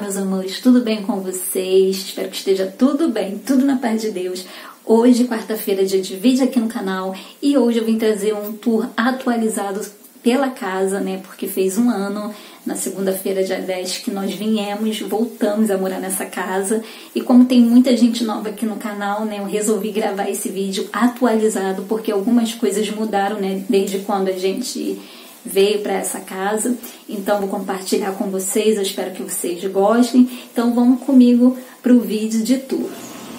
meus amores, tudo bem com vocês? Espero que esteja tudo bem, tudo na paz de Deus. Hoje, quarta-feira, dia de vídeo aqui no canal, e hoje eu vim trazer um tour atualizado pela casa, né? Porque fez um ano, na segunda-feira, dia 10, que nós voltamos a morar nessa casa. E como tem muita gente nova aqui no canal, né? Eu resolvi gravar esse vídeo atualizado, porque algumas coisas mudaram, né? Desde quando a gente veio para essa casa. Então vou compartilhar com vocês, eu espero que vocês gostem. Então vamos comigo para o vídeo de tour.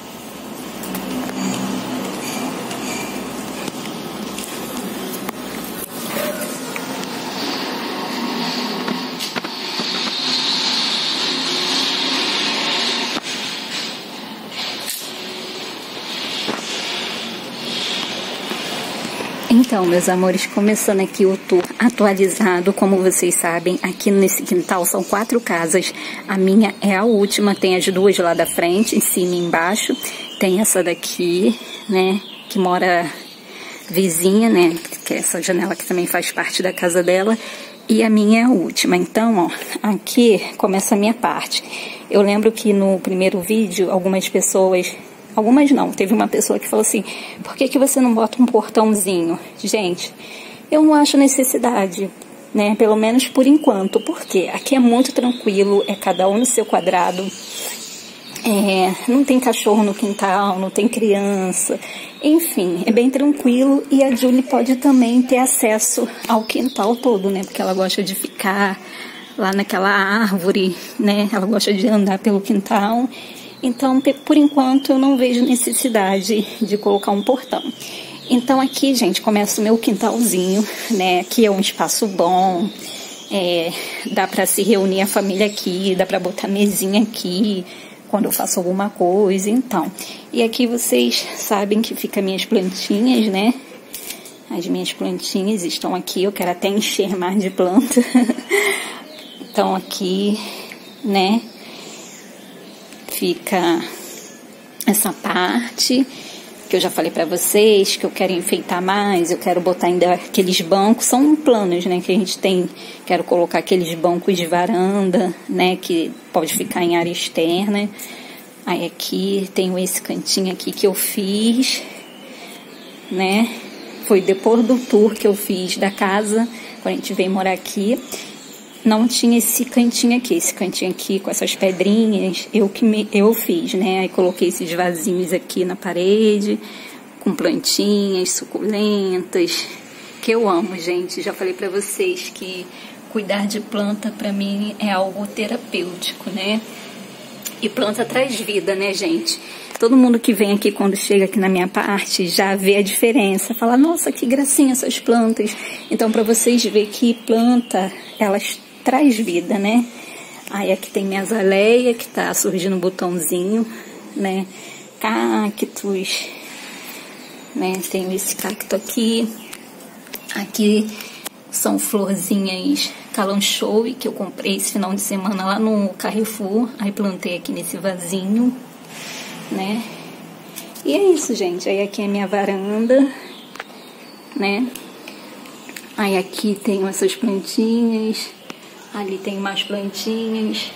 Então, meus amores, começando aqui o tour atualizado, como vocês sabem, aqui nesse quintal são 4 casas, a minha é a última, tem as duas lá da frente, em cima e embaixo, tem essa daqui, né, que mora vizinha, né, que é essa janela que também faz parte da casa dela, e a minha é a última. Então, ó, aqui começa a minha parte. Eu lembro que no primeiro vídeo, algumas não, teve uma pessoa que falou assim, por que você não bota um portãozinho? Gente, eu não acho necessidade, né, pelo menos por enquanto, porque aqui é muito tranquilo, é cada um no seu quadrado, não tem cachorro no quintal, não tem criança, enfim, é bem tranquilo, e a Julie pode também ter acesso ao quintal todo, né, porque ela gosta de ficar lá naquela árvore, né, ela gosta de andar pelo quintal. Então, por enquanto, eu não vejo necessidade de colocar um portão. Então, aqui, gente, começa o meu quintalzinho, né? Aqui é um espaço bom, dá pra se reunir a família aqui, dá pra botar mesinha aqui, quando eu faço alguma coisa, então. E aqui vocês sabem que fica minhas plantinhas, né? As minhas plantinhas estão aqui, eu quero até encher mais de planta. Então, aqui, né? Fica essa parte que eu já falei pra vocês, que eu quero enfeitar mais, eu quero botar ainda aqueles bancos, são planos, né, que a gente tem, quero colocar aqueles bancos de varanda, né, que pode ficar em área externa. Aí aqui tenho esse cantinho aqui que eu fiz, né, foi depois do tour que eu fiz da casa, quando a gente veio morar aqui. Não tinha esse cantinho aqui com essas pedrinhas, eu fiz, né? Aí coloquei esses vasinhos aqui na parede, com plantinhas suculentas, que eu amo, gente. Já falei pra vocês que cuidar de planta pra mim é algo terapêutico, né? E planta traz vida, né, gente? Todo mundo que vem aqui, quando chega aqui na minha parte, já vê a diferença. Fala, nossa, que gracinha essas plantas. Então, pra vocês verem que planta, elas traz vida, né? Aí aqui tem minha azaleia, que tá surgindo um botãozinho, né? Cactos, né? Tenho esse cacto aqui. Aqui são florzinhas calanchoe, que eu comprei esse final de semana lá no Carrefour. Aí plantei aqui nesse vasinho, né? E é isso, gente. Aí aqui é minha varanda, né? Aí aqui tenho essas plantinhas. Ali tem mais plantinhas.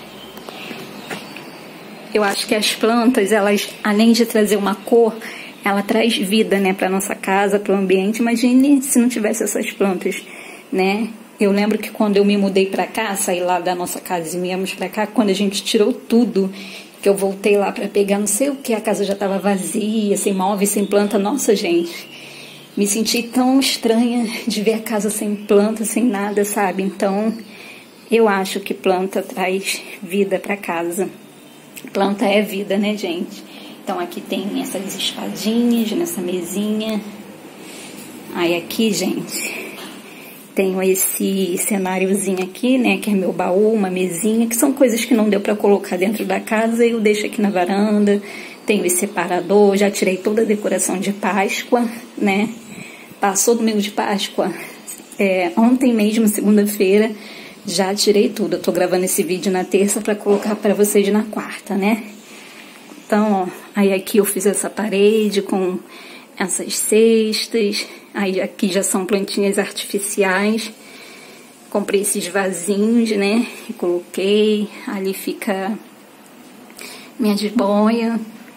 Eu acho que as plantas, elas, além de trazer uma cor, ela traz vida, né, para nossa casa, para o ambiente. Imagine se não tivesse essas plantas, né? Eu lembro que quando eu me mudei para cá, saí lá da nossa casa e viemos para cá, quando a gente tirou tudo, que eu voltei lá para pegar não sei o que, a casa já estava vazia, sem móveis, sem planta. Nossa, gente, me senti tão estranha de ver a casa sem planta, sem nada, sabe? Então, eu acho que planta traz vida para casa. Planta é vida, né, gente? Então, aqui tem essas espadinhas nessa mesinha. Aí aqui, gente, tenho esse cenáriozinho aqui, né, que é meu baú, uma mesinha, que são coisas que não deu para colocar dentro da casa, eu deixo aqui na varanda. Tenho esse separador, já tirei toda a decoração de Páscoa, né? Passou do meio de Páscoa, ontem mesmo, segunda-feira, já tirei tudo. Eu tô gravando esse vídeo na terça para colocar para vocês na quarta, né? Então, ó, aí aqui eu fiz essa parede com essas cestas. Aí aqui já são plantinhas artificiais. comprei esses vasinhos, né? E coloquei. Ali fica minha jiboia.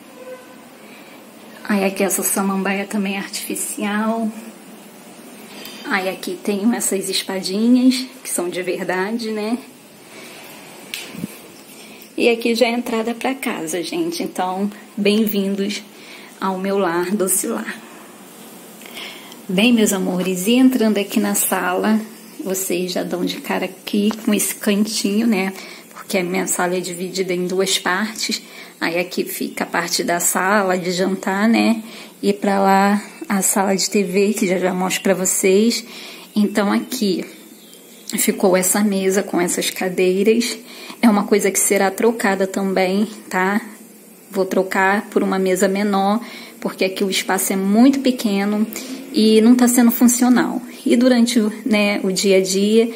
Aí aqui essa samambaia também é artificial. Aí aqui tenho essas espadinhas, que são de verdade, né? E aqui já é a entrada para casa, gente. Então, bem-vindos ao meu lar, Doce Lar. Bem, meus amores, e entrando aqui na sala, vocês já dão de cara aqui com esse cantinho, né? Porque a minha sala é dividida em duas partes. Aí aqui fica a parte da sala de jantar, né? E para lá a sala de TV, que já mostro para vocês. Então aqui ficou essa mesa com essas cadeiras. É uma coisa que será trocada também, tá? Vou trocar por uma mesa menor, porque aqui o espaço é muito pequeno e não está sendo funcional. E durante, né, o dia a dia,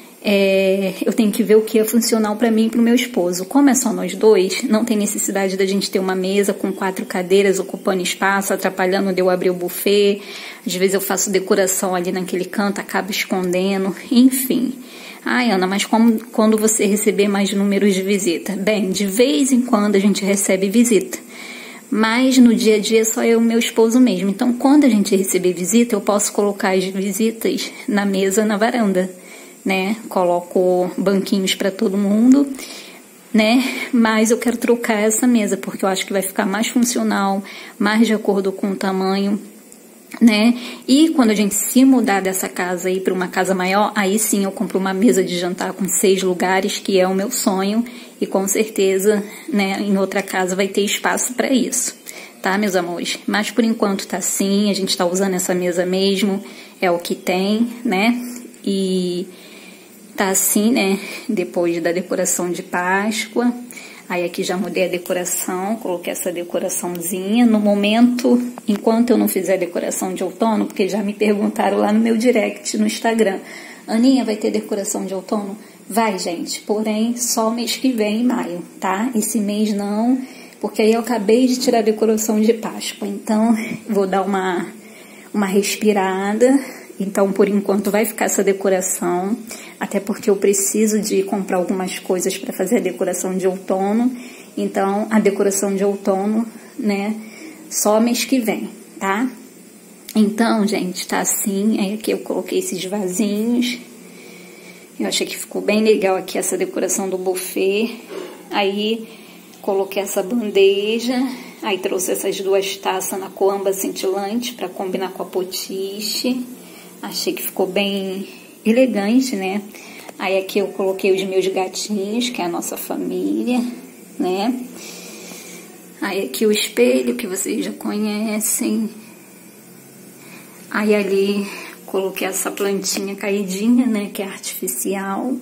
eu tenho que ver o que é funcional para mim e para o meu esposo. Como é só nós dois, não tem necessidade da gente ter uma mesa com 4 cadeiras ocupando espaço, atrapalhando de eu abrir o buffet. Às vezes eu faço decoração ali naquele canto, acabo escondendo, enfim. Ai, Ana, mas quando você receber mais números de visita? Bem, de vez em quando a gente recebe visita. Mas no dia a dia só eu e meu esposo mesmo. Então, quando a gente receber visita, eu posso colocar as visitas na mesa, na varanda, né? Coloco banquinhos para todo mundo, né? Mas eu quero trocar essa mesa, porque eu acho que vai ficar mais funcional, mais de acordo com o tamanho, né? E quando a gente se mudar dessa casa aí para uma casa maior, aí sim eu compro uma mesa de jantar com 6 lugares, que é o meu sonho, e com certeza, né, em outra casa vai ter espaço para isso, tá, meus amores? Mas por enquanto tá assim, a gente tá usando essa mesa mesmo, é o que tem, né? E tá assim, né, depois da decoração de Páscoa. Aí aqui já mudei a decoração, coloquei essa decoraçãozinha. No momento, enquanto eu não fizer a decoração de outono, porque já me perguntaram lá no meu direct no Instagram, Aninha, vai ter decoração de outono? Vai, gente, porém só mês que vem, em maio, tá? Esse mês não, porque aí eu acabei de tirar a decoração de Páscoa, então vou dar uma respirada. Então, por enquanto, vai ficar essa decoração, até porque eu preciso de comprar algumas coisas para fazer a decoração de outono. Então, a decoração de outono, né, só mês que vem, tá? Então, gente, tá assim. Aí aqui eu coloquei esses vasinhos. Eu achei que ficou bem legal aqui essa decoração do buffet. Aí, coloquei essa bandeja. Aí, trouxe essas 2 taças na coamba cintilante para combinar com a potiche. Achei que ficou bem elegante, né? Aí aqui eu coloquei os meus gatinhos, que é a nossa família, né? Aí aqui o espelho, que vocês já conhecem. Aí ali coloquei essa plantinha caidinha, né? Que é artificial.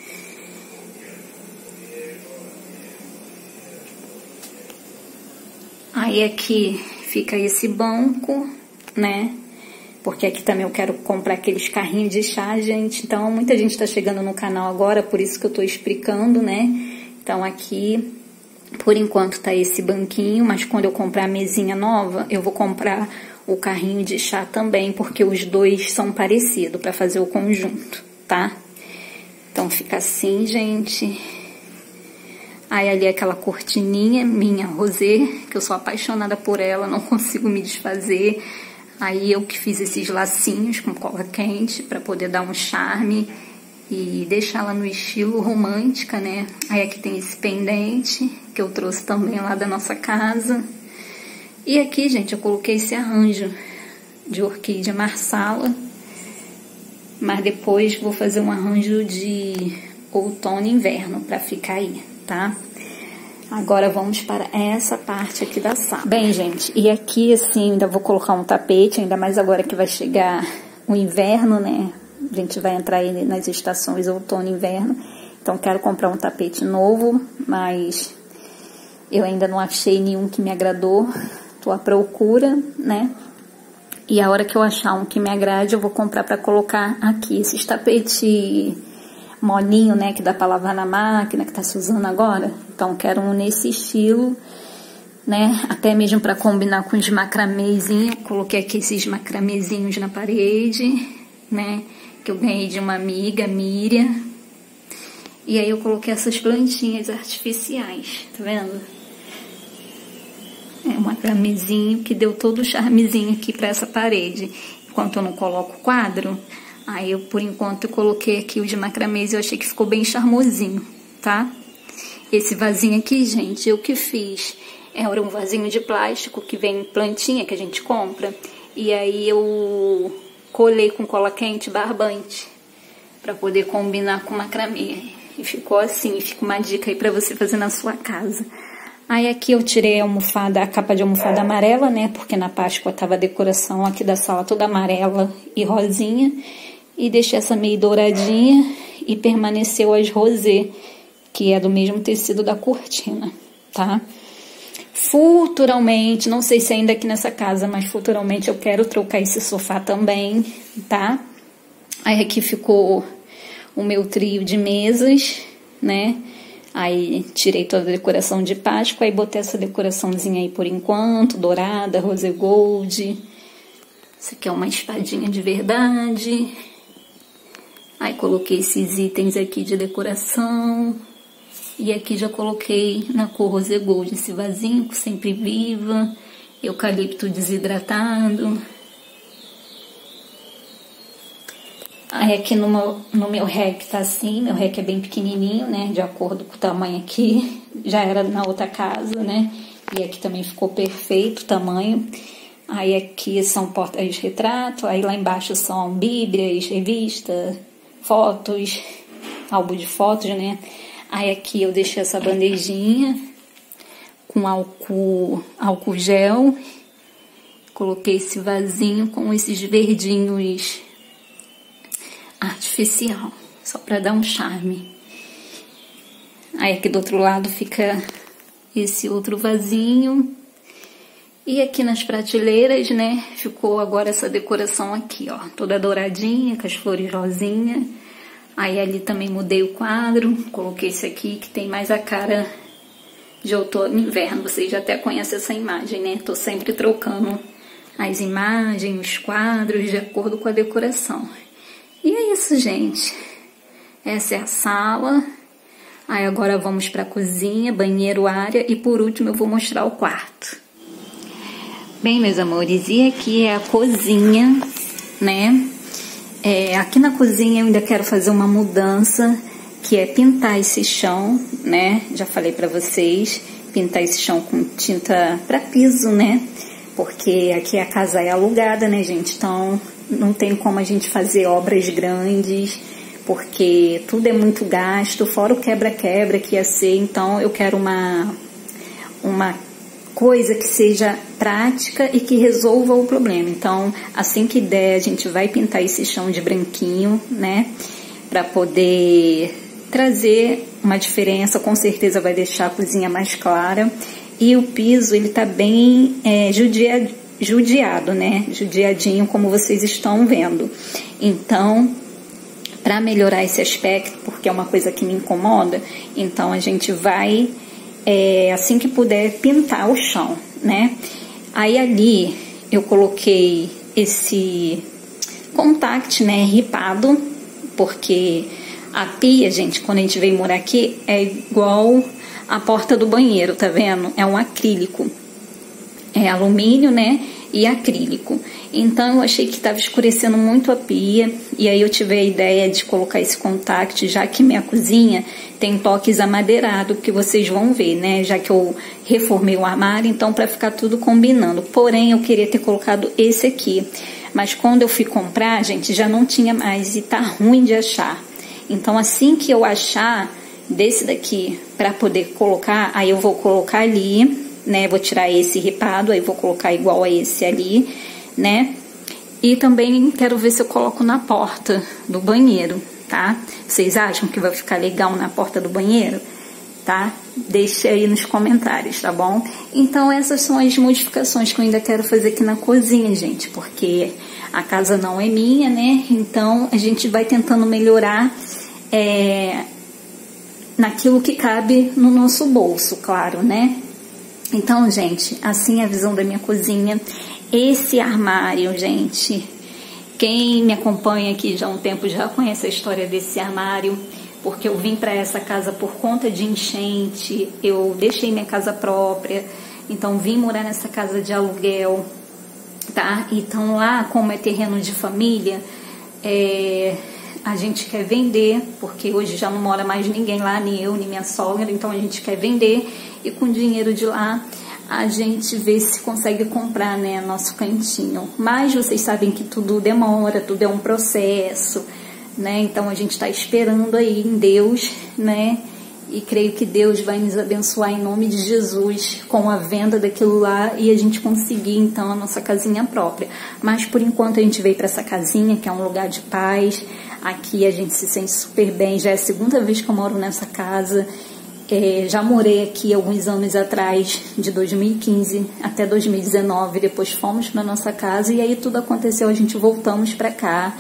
Aí aqui fica esse banco, né? Porque aqui também eu quero comprar aqueles carrinhos de chá, gente. Então, muita gente tá chegando no canal agora, por isso que eu tô explicando, né? Então, aqui, por enquanto, tá esse banquinho. Mas quando eu comprar a mesinha nova, eu vou comprar o carrinho de chá também, porque os dois são parecidos, pra fazer o conjunto, tá? Então, fica assim, gente. Aí, ali, aquela cortininha minha, rosé, que eu sou apaixonada por ela, não consigo me desfazer. Aí eu que fiz esses lacinhos com cola quente para poder dar um charme e deixar ela no estilo romântica, né? Aí aqui tem esse pendente que eu trouxe também lá da nossa casa. E aqui, gente, eu coloquei esse arranjo de orquídea marsala. Mas depois vou fazer um arranjo de outono e inverno para ficar aí, tá? Agora vamos para essa parte aqui da sala. Bem, gente, e aqui assim, ainda vou colocar um tapete, ainda mais agora que vai chegar o inverno, né? A gente vai entrar aí nas estações outono e inverno. Então, quero comprar um tapete novo, mas eu ainda não achei nenhum que me agradou. Tô à procura, né? E a hora que eu achar um que me agrade, eu vou comprar para colocar aqui. Esses tapetes molinho, né, que dá para lavar na máquina, que tá se usando agora. Então, quero um nesse estilo, né, até mesmo para combinar com os macramezinhos. Coloquei aqui esses macramezinhos na parede, né, que eu ganhei de uma amiga, Miriam. E aí eu coloquei essas plantinhas artificiais, tá vendo? É um macramezinho que deu todo o charmezinho aqui pra essa parede. Enquanto eu não coloco o quadro, aí eu, por enquanto, eu coloquei aqui o de macramês e eu achei que ficou bem charmosinho, tá? Esse vasinho aqui, gente, eu que fiz. Era um vasinho de plástico que vem plantinha que a gente compra. E aí eu colei com cola quente barbante pra poder combinar com macramê. E ficou assim, fica uma dica aí pra você fazer na sua casa. Aí aqui eu tirei a almofada, a capa de almofada amarela, né? Porque na Páscoa tava a decoração aqui da sala toda amarela e rosinha. E deixei essa meio douradinha e permaneceu as rosé, que é do mesmo tecido da cortina, tá? Futuramente, não sei se ainda aqui nessa casa, mas futuramente eu quero trocar esse sofá também, tá? Aí aqui ficou o meu trio de mesas, né? Aí tirei toda a decoração de Páscoa e botei essa decoraçãozinha aí por enquanto, dourada, rose gold. Isso aqui é uma espadinha de verdade. Aí coloquei esses itens aqui de decoração. E aqui já coloquei na cor rose gold esse vasinho, sempre viva, eucalipto desidratado. Aí aqui no meu rack tá assim, meu rack é bem pequenininho, né, de acordo com o tamanho aqui. Já era na outra casa, né, e aqui também ficou perfeito o tamanho. Aí aqui são portas-retrato, aí lá embaixo são bíblias, revista, fotos, álbum de fotos, né. Aí aqui eu deixei essa bandejinha com álcool gel. Coloquei esse vasinho com esses verdinhos artificial, só para dar um charme. Aí aqui do outro lado fica esse outro vasinho. E aqui nas prateleiras, né, ficou agora essa decoração aqui, ó, toda douradinha, com as flores rosinha. Aí ali também mudei o quadro, coloquei esse aqui que tem mais a cara de outono e inverno. Vocês já até conhecem essa imagem, né? Tô sempre trocando as imagens, os quadros de acordo com a decoração. E é isso, gente. Essa é a sala. Aí agora vamos pra cozinha, banheiro, área e por último eu vou mostrar o quarto. Bem, meus amores, e aqui é a cozinha, né? Aqui na cozinha eu ainda quero fazer uma mudança, que é pintar esse chão, né? Já falei pra vocês, pintar esse chão com tinta pra piso, né? Porque aqui a casa é alugada, né, gente? Então não tem como a gente fazer obras grandes, porque tudo é muito gasto, fora o quebra-quebra que ia ser. Então eu quero uma coisa que seja prática e que resolva o problema. Então, assim que der, a gente vai pintar esse chão de branquinho, né? Pra poder trazer uma diferença, com certeza vai deixar a cozinha mais clara. E o piso, ele tá bem judiado, né? Judiadinho, como vocês estão vendo. Então, para melhorar esse aspecto, porque é uma coisa que me incomoda, então a gente vai... assim que puder, pintar o chão, né? Aí ali eu coloquei esse contact, né, ripado, porque a pia, gente, quando a gente veio morar aqui, é igual a porta do banheiro, tá vendo? É um acrílico, é alumínio, né, e acrílico. Então eu achei que estava escurecendo muito a pia, e aí eu tive a ideia de colocar esse contact, já que minha cozinha tem toques amadeirados, que vocês vão ver, né, já que eu reformei o armário, então para ficar tudo combinando. Porém, eu queria ter colocado esse aqui, mas quando eu fui comprar, gente, já não tinha mais e tá ruim de achar. Então assim que eu achar desse daqui para poder colocar, aí eu vou colocar ali, né, vou tirar esse ripado, aí vou colocar igual a esse ali, né? E também quero ver se eu coloco na porta do banheiro, tá? Vocês acham que vai ficar legal na porta do banheiro? Tá? Deixe aí nos comentários, tá bom? Então essas são as modificações que eu ainda quero fazer aqui na cozinha, gente, porque a casa não é minha, né? Então a gente vai tentando melhorar naquilo que cabe no nosso bolso, claro, né? Então, gente, assim é a visão da minha cozinha. Esse armário, gente, Quem me acompanha aqui já há um tempo já conhece a história desse armário, porque eu vim para essa casa por conta de enchente, eu deixei minha casa própria, então vim morar nessa casa de aluguel, tá? Então lá, como é terreno de família, a gente quer vender, porque hoje já não mora mais ninguém lá, nem eu, nem minha sogra, então a gente quer vender e com o dinheiro de lá a gente vê se consegue comprar, né, nosso cantinho. Mas vocês sabem que tudo demora, tudo é um processo, né? Então a gente está esperando aí em Deus, né? E creio que Deus vai nos abençoar em nome de Jesus com a venda daquilo lá e a gente conseguir então a nossa casinha própria. Mas por enquanto a gente veio para essa casinha, que é um lugar de paz. Aqui a gente se sente super bem. Já é a segunda vez que eu moro nessa casa. Já morei aqui alguns anos atrás, de 2015 até 2019. Depois fomos para nossa casa e aí tudo aconteceu. A gente voltamos para cá.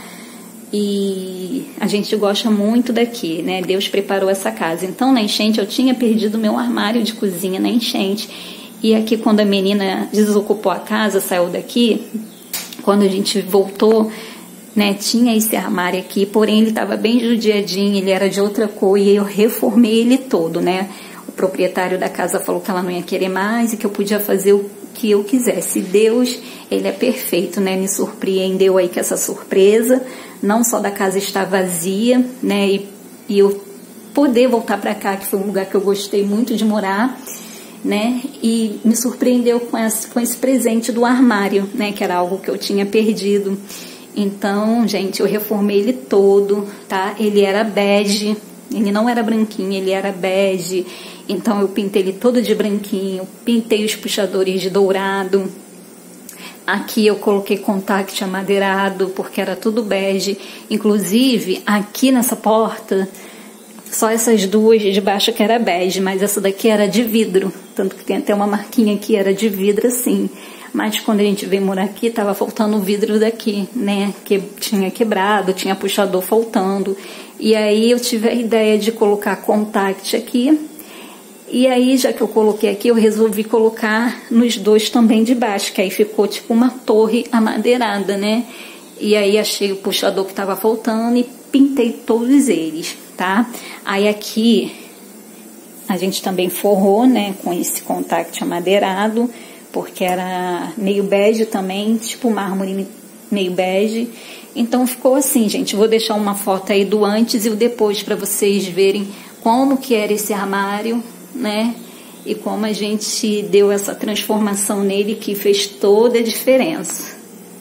E a gente gosta muito daqui, né? Deus preparou essa casa. Então, na enchente, eu tinha perdido meu armário de cozinha na enchente. E aqui, quando a menina desocupou a casa, saiu daqui, quando a gente voltou, né? Tinha esse armário aqui, porém ele estava bem judiadinho, ele era de outra cor e eu reformei ele todo, né? O proprietário da casa falou que ela não ia querer mais e que eu podia fazer o que eu quisesse. Deus, ele é perfeito, né? Me surpreendeu aí com essa surpresa, não só da casa estar vazia, né? E eu poder voltar para cá, que foi um lugar que eu gostei muito de morar, né? E me surpreendeu com esse presente do armário, né? Que era algo que eu tinha perdido. Então, gente, eu reformei ele todo, tá? Ele era bege, ele não era branquinho, ele era bege. Então eu pintei ele todo de branquinho, pintei os puxadores de dourado. Aqui eu coloquei contact amadeirado, porque era tudo bege. Inclusive, aqui nessa porta, só essas duas de baixo que era bege, mas essa daqui era de vidro. Tanto que tem até uma marquinha aqui, era de vidro assim. Mas quando a gente veio morar aqui, tava faltando o vidro daqui, né? Que tinha quebrado, tinha puxador faltando. E aí eu tive a ideia de colocar contact aqui. E aí, já que eu coloquei aqui, eu resolvi colocar nos dois também de baixo, que aí ficou tipo uma torre amadeirada, né? E aí achei o puxador que tava faltando e pintei todos eles, tá? Aí aqui a gente também forrou, né, com esse contact amadeirado, porque era meio bege também, tipo mármore meio bege. Então ficou assim, gente. Vou deixar uma foto aí do antes e o depois para vocês verem como que era esse armário, né? E como a gente deu essa transformação nele que fez toda a diferença.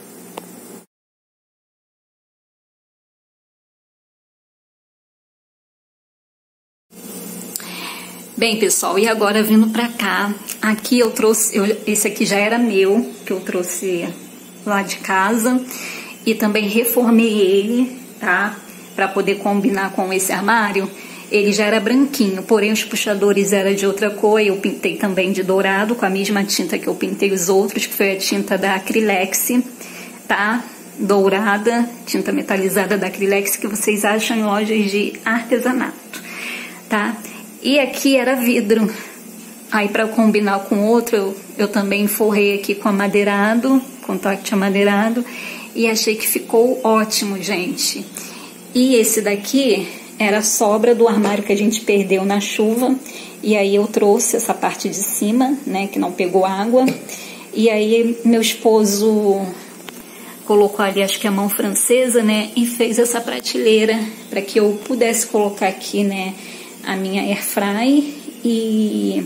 Bem, pessoal, e agora vindo pra cá, aqui eu trouxe, esse aqui já era meu, que eu trouxe lá de casa, e também reformei ele, tá? Pra poder combinar com esse armário. Ele já era branquinho, porém os puxadores eram de outra cor, eu pintei também de dourado, com a mesma tinta que eu pintei os outros, que foi a tinta da Acrylex, tá? Dourada, tinta metalizada da Acrylex, que vocês acham em lojas de artesanato, tá? E aqui era vidro. Aí para combinar com outro, eu também forrei aqui com amadeirado, contact amadeirado, e achei que ficou ótimo, gente. E esse daqui era sobra do armário que a gente perdeu na chuva, e aí eu trouxe essa parte de cima, né, que não pegou água, e aí meu esposo colocou ali, acho que a mão francesa, né, e fez essa prateleira para que eu pudesse colocar aqui, né, a minha airfry e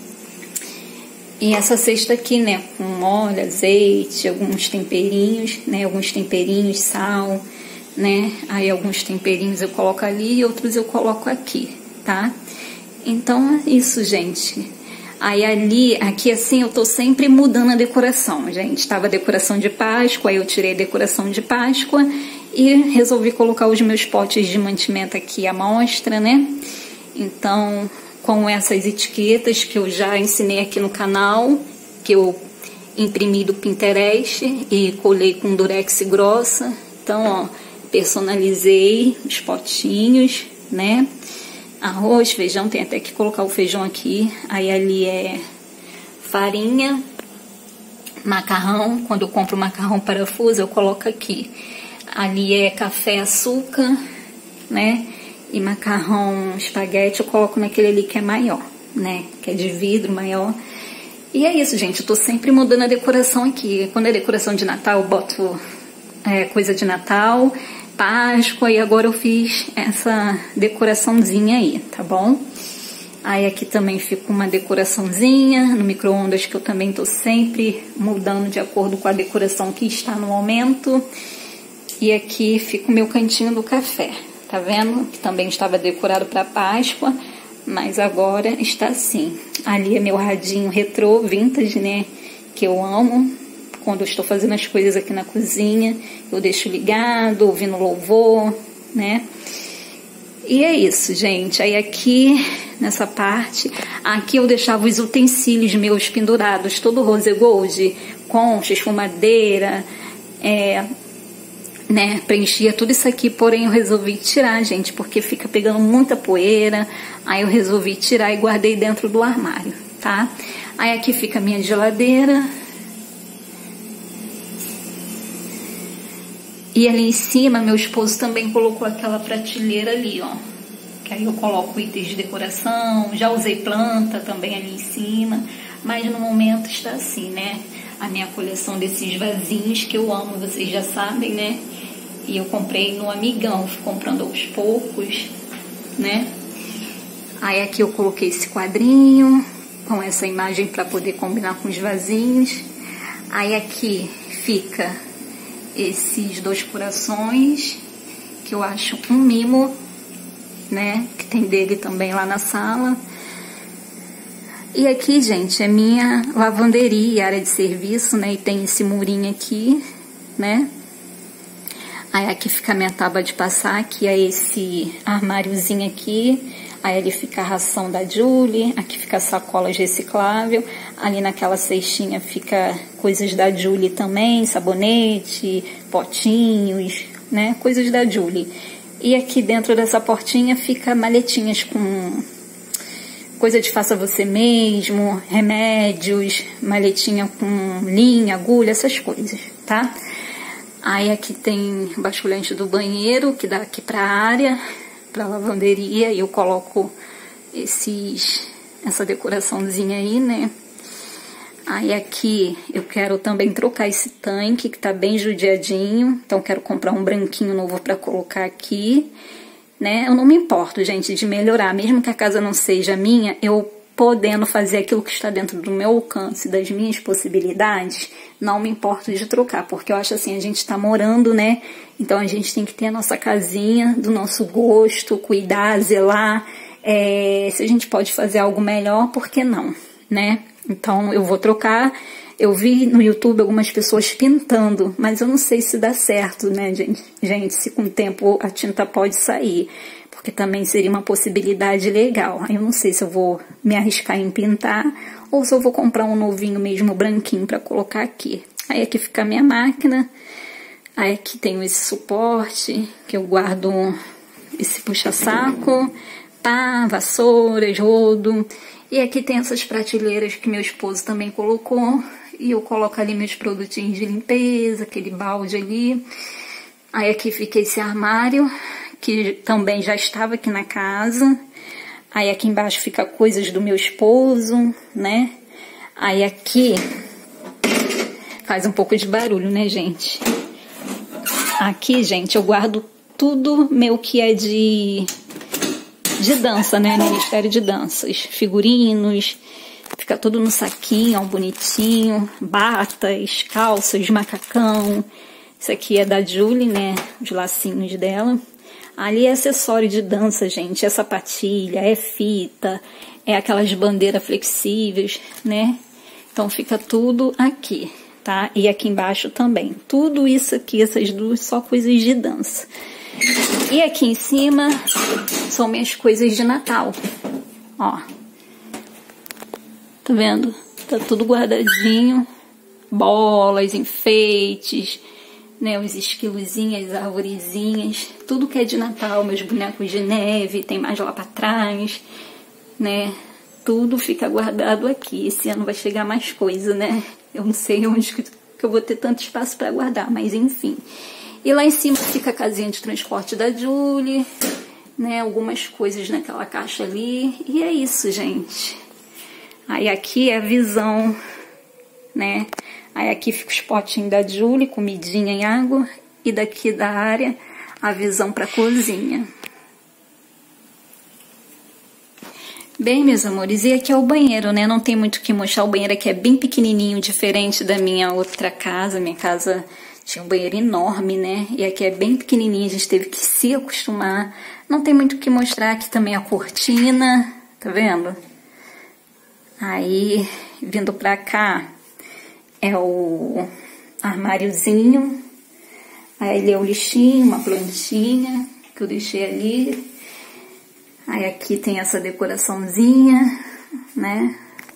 essa cesta aqui, né, com óleo, azeite, alguns temperinhos, né, sal, né, aí alguns temperinhos eu coloco ali e outros eu coloco aqui, tá? Então é isso, gente. Aí aqui assim eu tô sempre mudando a decoração, gente. Tava a decoração de Páscoa, aí eu tirei a decoração de Páscoa e resolvi colocar os meus potes de mantimento aqui à mostra, né? Então, com essas etiquetas que eu já ensinei aqui no canal, que eu imprimi do Pinterest e colei com durex grossa. Então, ó, personalizei os potinhos, né? Arroz, feijão, tem até que colocar o feijão aqui. Aí ali é farinha, macarrão. Quando eu compro macarrão parafuso, eu coloco aqui. Ali é café, açúcar, né? E macarrão, espaguete, eu coloco naquele ali que é maior, né? Que é de vidro, maior. E é isso, gente. Eu tô sempre mudando a decoração aqui. Quando é decoração de Natal, eu boto coisa de Natal, Páscoa, e agora eu fiz essa decoraçãozinha aí, tá bom? Aí aqui também fica uma decoraçãozinha no micro-ondas, que eu também tô sempre mudando de acordo com a decoração que está no momento. E aqui fica o meu cantinho do café, tá vendo? Que também estava decorado para Páscoa, mas agora está assim. Ali é meu radinho retrô, vintage, né? Que eu amo. Quando eu estou fazendo as coisas aqui na cozinha, eu deixo ligado, ouvindo louvor, né? E é isso, gente. Aí aqui, nessa parte, aqui eu deixava os utensílios meus pendurados, todo rose gold, concha, escumadeira, né? Preenchia tudo isso aqui, porém eu resolvi tirar, gente, porque fica pegando muita poeira. Aí eu resolvi tirar e guardei dentro do armário, tá? Aí aqui fica a minha geladeira. E ali em cima, meu esposo também colocou aquela prateleira ali, ó. Que aí eu coloco itens de decoração. Já usei planta também ali em cima. Mas no momento está assim, né? A minha coleção desses vasinhos que eu amo, vocês já sabem, né? E eu comprei no Amigão, fui comprando aos poucos, né? Aí aqui eu coloquei esse quadrinho com essa imagem para poder combinar com os vasinhos. Aí aqui fica esses 2 corações, que eu acho um mimo, né? Que tem dele também lá na sala. E aqui, gente, é minha lavanderia, área de serviço, né? E tem esse murinho aqui, né? Aí aqui fica a minha tábua de passar, que é esse armáriozinho aqui. Aí ali fica a ração da Julie, aqui fica a sacola reciclável. Ali naquela cestinha fica coisas da Julie também, sabonete, potinhos, né? Coisas da Julie. E aqui dentro dessa portinha fica maletinhas com coisa de faça você mesmo, remédios, maletinha com linha, agulha, essas coisas, tá? Aí aqui tem basculhante do banheiro, que dá aqui pra área, pra lavanderia, e eu coloco essa decoraçãozinha aí, né? Aí aqui eu quero também trocar esse tanque, que tá bem judiadinho, então quero comprar um branquinho novo pra colocar aqui, né? Eu não me importo, gente, de melhorar, mesmo que a casa não seja minha, eu podendo fazer aquilo que está dentro do meu alcance, das minhas possibilidades, não me importo de trocar, porque eu acho assim, a gente tá morando, né? Então a gente tem que ter a nossa casinha, do nosso gosto, cuidar, zelar. Se a gente pode fazer algo melhor, por que não, né? Então eu vou trocar. Eu vi no YouTube algumas pessoas pintando, mas eu não sei se dá certo, né, gente? Se com o tempo a tinta pode sair, porque também seria uma possibilidade legal. Aí eu não sei se eu vou me arriscar em pintar ou se eu vou comprar um novinho mesmo, branquinho, para colocar aqui. Aí aqui fica a minha máquina. Aí aqui tenho esse suporte, que eu guardo esse puxa-saco, pá, vassouras, rodo. E aqui tem essas prateleiras que meu esposo também colocou. E eu coloco ali meus produtinhos de limpeza, aquele balde ali. Aí aqui fica esse armário, que também já estava aqui na casa. Aí aqui embaixo fica coisas do meu esposo, né? Aí aqui faz um pouco de barulho, né, gente? Aqui, gente, eu guardo tudo meu que é de dança, né? Ministério de Danças. Figurinos, fica tudo no saquinho, ó, bonitinho. Batas, calças, macacão. Isso aqui é da Julie, né? Os lacinhos dela. Ali é acessório de dança, gente. É sapatilha, é fita, é aquelas bandeiras flexíveis, né? Então fica tudo aqui, tá? E aqui embaixo também. Tudo isso aqui, essas duas, só coisas de dança. E aqui em cima são minhas coisas de Natal. Ó. Tá vendo? Tá tudo guardadinho. Bolas, enfeites, né, os esquilozinhos, as arvorezinhas, tudo que é de Natal, meus bonecos de neve, tem mais lá pra trás, né, tudo fica guardado aqui. Esse ano vai chegar mais coisa, né, eu não sei onde que eu vou ter tanto espaço pra guardar, mas enfim. E lá em cima fica a casinha de transporte da Julie, né? Algumas coisas naquela caixa ali. E é isso, gente. Aí aqui é a visão, né? Aí aqui fica os potinhos da Julie, comidinha e água. E daqui da área, a visão para a cozinha. Bem, meus amores, e aqui é o banheiro, né? Não tem muito o que mostrar. O banheiro aqui é bem pequenininho, diferente da minha outra casa. Minha casa tinha um banheiro enorme, né? E aqui é bem pequenininho, a gente teve que se acostumar. Não tem muito o que mostrar. Aqui também a cortina, tá vendo? Aí, vindo pra cá, é o armáriozinho. Aí ele é o lixinho, uma plantinha que eu deixei ali. Aí aqui tem essa decoraçãozinha, né?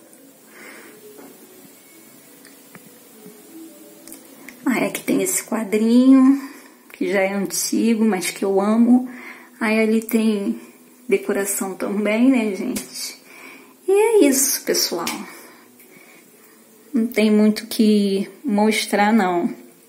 Aí aqui tem esse quadrinho, que já é antigo, mas que eu amo. Aí ali tem decoração também, né, gente? E é isso, pessoal. Não tem muito o que mostrar, não.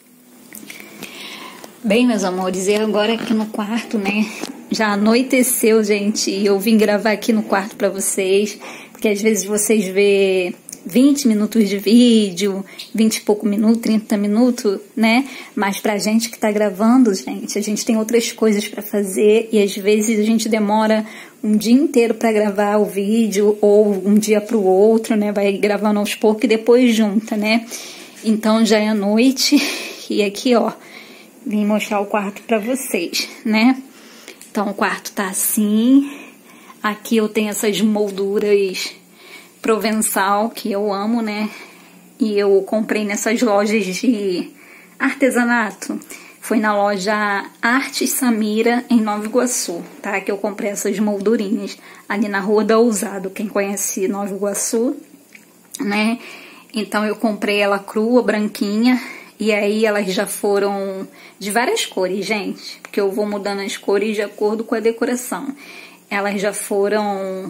Bem, meus amores, e agora aqui no quarto, né? Já anoiteceu, gente, e eu vim gravar aqui no quarto pra vocês, porque às vezes vocês vê 20 minutos de vídeo, 20 e pouco minutos, 30 minutos, né? Mas pra gente que tá gravando, gente, a gente tem outras coisas pra fazer e às vezes a gente demora um dia inteiro pra gravar o vídeo ou um dia pro outro, né? Vai gravando aos poucos e depois junta, né? Então já é noite e aqui, ó, vim mostrar o quarto pra vocês, né? Então o quarto tá assim. Aqui eu tenho essas molduras provençal que eu amo, né? E eu comprei nessas lojas de artesanato. Foi na loja Arte Samira, em Nova Iguaçu, tá? Que eu comprei essas moldurinhas ali na Rua da Ousado. Quem conhece Nova Iguaçu, né? Então eu comprei ela crua, branquinha. E aí elas já foram de várias cores, gente. Porque eu vou mudando as cores de acordo com a decoração. Elas já foram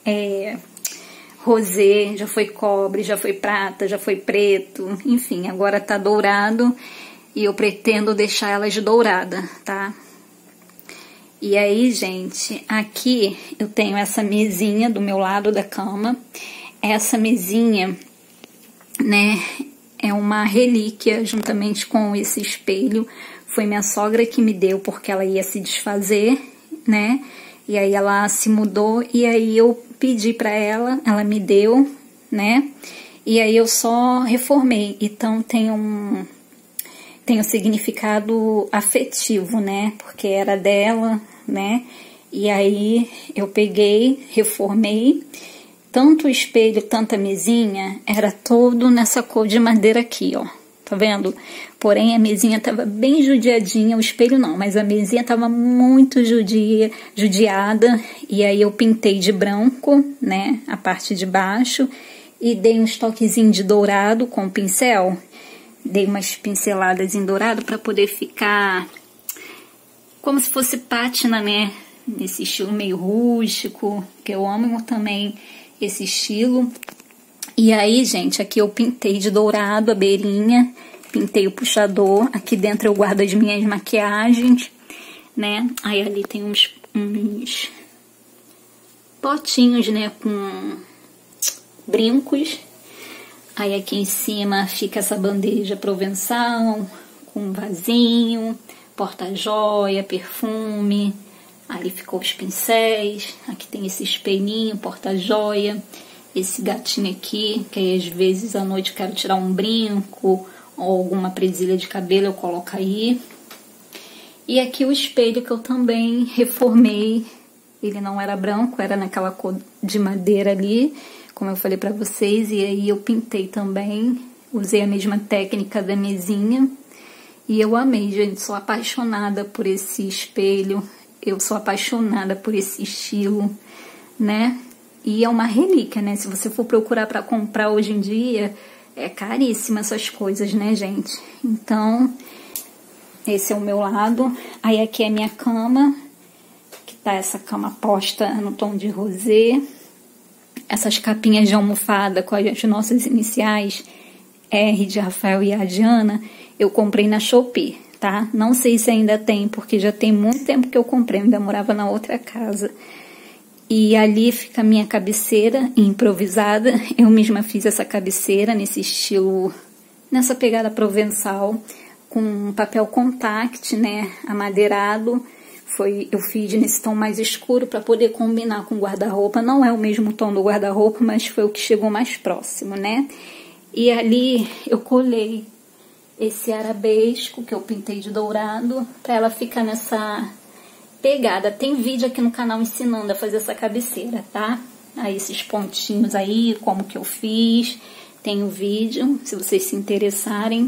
rosé, já foi cobre, já foi prata, já foi preto. Enfim, agora tá dourado. E eu pretendo deixar elas dourada, tá? E aí, gente, aqui eu tenho essa mesinha do meu lado da cama. Essa mesinha, né, é uma relíquia juntamente com esse espelho. Foi minha sogra que me deu porque ela ia se desfazer, né? E aí ela se mudou e aí eu pedi pra ela, ela me deu, né? E aí eu só reformei. Então tem um significado afetivo, né? Porque era dela, né? E aí eu peguei, reformei. Tanto o espelho, tanta mesinha, era todo nessa cor de madeira aqui, ó. Tá vendo? Porém, a mesinha tava bem judiadinha, o espelho não, mas a mesinha tava muito judiada. E aí eu pintei de branco, né? A parte de baixo. E dei uns toquezinhos de dourado com o pincel. Dei umas pinceladas em dourado para poder ficar como se fosse pátina, né? Nesse estilo meio rústico, que eu amo também esse estilo. E aí, gente, aqui eu pintei de dourado a beirinha, pintei o puxador. Aqui dentro eu guardo as minhas maquiagens, né? Aí ali tem uns potinhos, né, com brincos. Aí aqui em cima fica essa bandeja provençal, com um vasinho, porta-joia, perfume. Ali ficou os pincéis. Aqui tem esse espelhinho, porta-joia. Esse gatinho aqui, que aí às vezes à noite eu quero tirar um brinco ou alguma presilha de cabelo, eu coloco aí. E aqui o espelho que eu também reformei. Ele não era branco, era naquela cor de madeira ali, como eu falei pra vocês. E aí eu pintei também, usei a mesma técnica da mesinha. E eu amei, gente, sou apaixonada por esse espelho. Eu sou apaixonada por esse estilo, né? E é uma relíquia, né? Se você for procurar para comprar hoje em dia, é caríssima essas coisas, né, gente? Então, esse é o meu lado. Aí aqui é a minha cama, que tá essa cama posta no tom de rosé. Essas capinhas de almofada com as nossas iniciais, R de Rafael e a Diana, eu comprei na Shopee, tá? Não sei se ainda tem, porque já tem muito tempo que eu comprei, ainda morava na outra casa. E ali fica a minha cabeceira improvisada. Eu mesma fiz essa cabeceira nesse estilo, nessa pegada provençal, com papel contact, né, amadeirado. Eu fiz nesse tom mais escuro para poder combinar com o guarda-roupa. Não é o mesmo tom do guarda-roupa, mas foi o que chegou mais próximo, né? E ali eu colei esse arabesco que eu pintei de dourado para ela ficar nessa pegada. Tem vídeo aqui no canal ensinando a fazer essa cabeceira, tá? Aí esses pontinhos aí, como que eu fiz, tem o vídeo, se vocês se interessarem.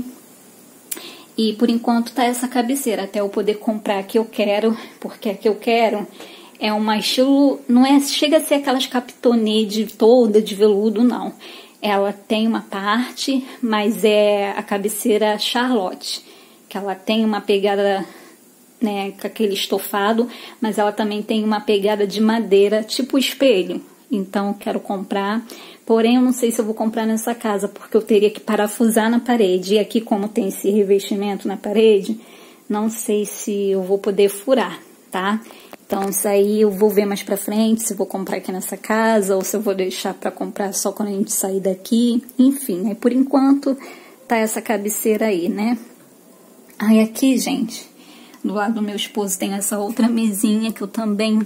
E por enquanto tá essa cabeceira, até eu poder comprar a que eu quero, porque a que eu quero é uma estilo, não é, chega a ser aquelas capitonê toda de veludo, não. Ela tem uma parte, mas é a cabeceira Charlotte, que ela tem uma pegada, né, com aquele estofado, mas ela também tem uma pegada de madeira, tipo espelho. Então eu quero comprar, porém eu não sei se eu vou comprar nessa casa, porque eu teria que parafusar na parede. E aqui, como tem esse revestimento na parede, não sei se eu vou poder furar, tá? Então isso aí eu vou ver mais pra frente, se eu vou comprar aqui nessa casa, ou se eu vou deixar pra comprar só quando a gente sair daqui. Enfim, aí por enquanto tá essa cabeceira aí, né? Aí aqui, gente, do lado do meu esposo tem essa outra mesinha que eu também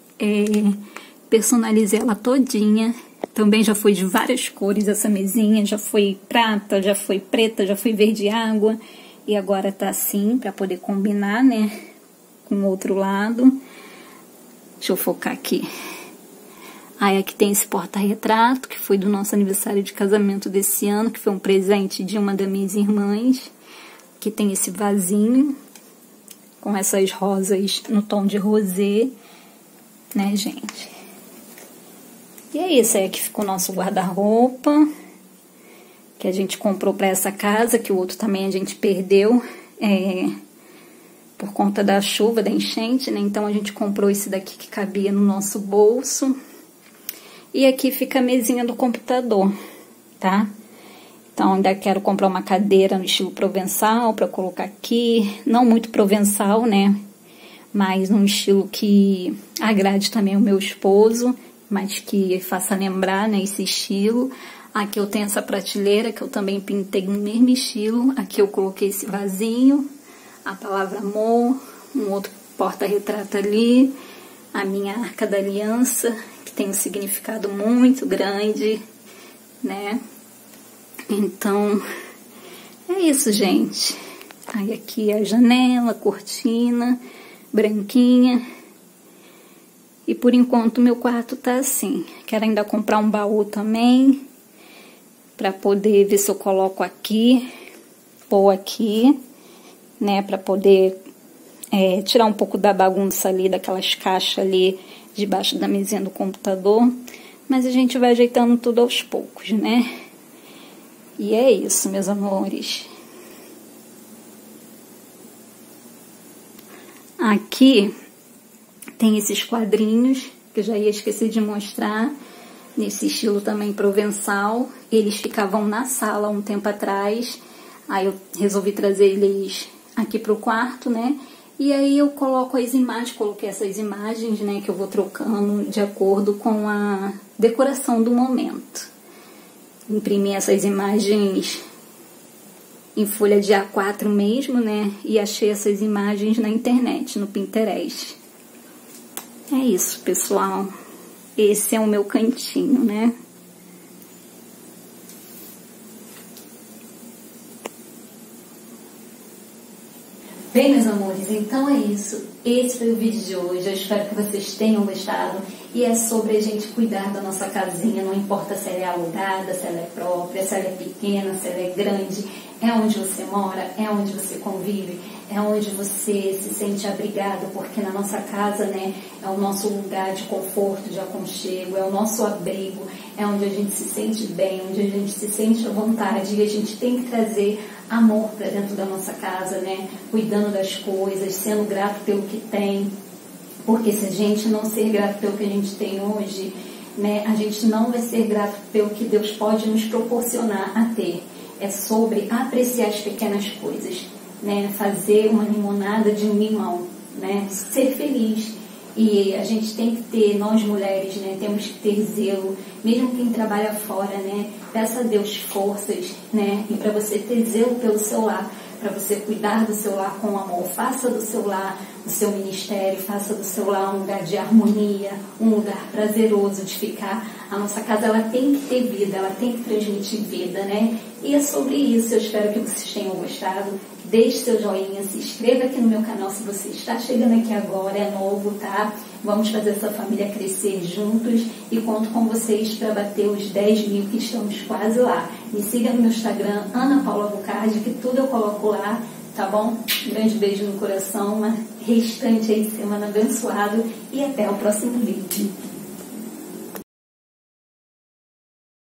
personalizei ela todinha. Também já foi de várias cores essa mesinha, já foi prata, já foi preta, já foi verde água. E agora tá assim, pra poder combinar, né, com o outro lado. Deixa eu focar aqui. Aí aqui tem esse porta-retrato, que foi do nosso aniversário de casamento desse ano, que foi um presente de uma das minhas irmãs. Aqui tem esse vasinho, com essas rosas no tom de rosé, né, gente? E é isso, aí aqui ficou o nosso guarda-roupa, que a gente comprou para essa casa, que o outro também a gente perdeu por conta da chuva, da enchente, né? Então a gente comprou esse daqui que cabia no nosso bolso. E aqui fica a mesinha do computador, tá? Então ainda quero comprar uma cadeira no estilo provençal para colocar aqui, não muito provençal, né? Mas num estilo que agrade também o meu esposo, mas que faça lembrar, né, esse estilo. Aqui eu tenho essa prateleira que eu também pintei no mesmo estilo. Aqui eu coloquei esse vasinho, a palavra amor, um outro porta-retrato ali, a minha arca da aliança, que tem um significado muito grande, né? Então, é isso, gente. Aí aqui a janela, a cortina, branquinha. E por enquanto meu quarto tá assim. Quero ainda comprar um baú também, pra poder ver se eu coloco aqui, ou aqui, né, pra poder tirar um pouco da bagunça ali, daquelas caixas ali, debaixo da mesinha do computador. Mas a gente vai ajeitando tudo aos poucos, né? E é isso, meus amores. Aqui tem esses quadrinhos, que eu já ia esquecer de mostrar, nesse estilo também provençal. Eles ficavam na sala um tempo atrás, aí eu resolvi trazer eles aqui pro quarto, né? E aí eu coloco as imagens, coloquei essas imagens, né, que eu vou trocando de acordo com a decoração do momento. Imprimi essas imagens em folha de A4 mesmo, né? E achei essas imagens na internet, no Pinterest. É isso, pessoal. Esse é o meu cantinho, né? Bem, meus amores, então é isso. Esse foi o vídeo de hoje. Eu espero que vocês tenham gostado. E é sobre a gente cuidar da nossa casinha. Não importa se ela é alugada, se ela é própria, se ela é pequena, se ela é grande. É onde você mora, é onde você convive, é onde você se sente abrigado, porque na nossa casa, né, é o nosso lugar de conforto, de aconchego, é o nosso abrigo, é onde a gente se sente bem, onde a gente se sente à vontade, e a gente tem que trazer amor para dentro da nossa casa, né, cuidando das coisas, sendo grato pelo que tem, porque se a gente não ser grato pelo que a gente tem hoje, né, a gente não vai ser grato pelo que Deus pode nos proporcionar a ter. É sobre apreciar as pequenas coisas. né? Fazer uma limonada de um limão, né? Ser feliz. E a gente tem que ter, nós mulheres, né, temos que ter zelo, mesmo quem trabalha fora, né, peça a Deus forças, né, e para você ter zelo pelo seu lar, para você cuidar do seu lar com amor, faça do seu lar o seu ministério, faça do seu lar um lugar de harmonia, um lugar prazeroso de ficar. A nossa casa, ela tem que ter vida, ela tem que transmitir vida, né, e é sobre isso. Eu espero que vocês tenham gostado. Deixe seu joinha, se inscreva aqui no meu canal se você está chegando aqui agora, é novo, tá? Vamos fazer essa família crescer juntos e conto com vocês para bater os 10 mil, que estamos quase lá. Me siga no meu Instagram, Ana Paula Bucardi, que tudo eu coloco lá, tá bom? Grande beijo no coração, uma restante aí de semana abençoado e até o próximo vídeo.